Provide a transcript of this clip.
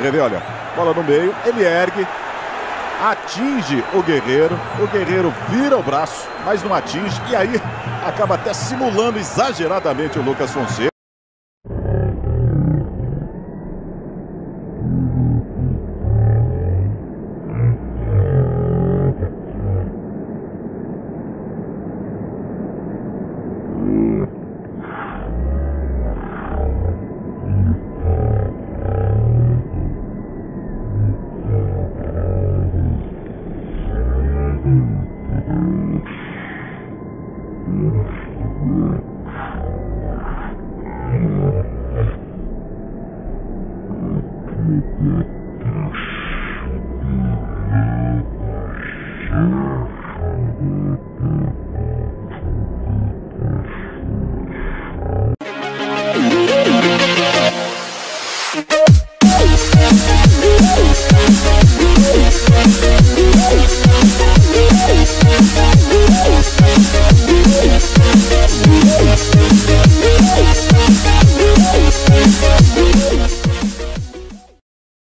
ver, olha, bola no meio, ele ergue, atinge o Guerreiro vira o braço, mas não atinge, e aí acaba até simulando exageradamente o Lucas Fonseca. Yeah.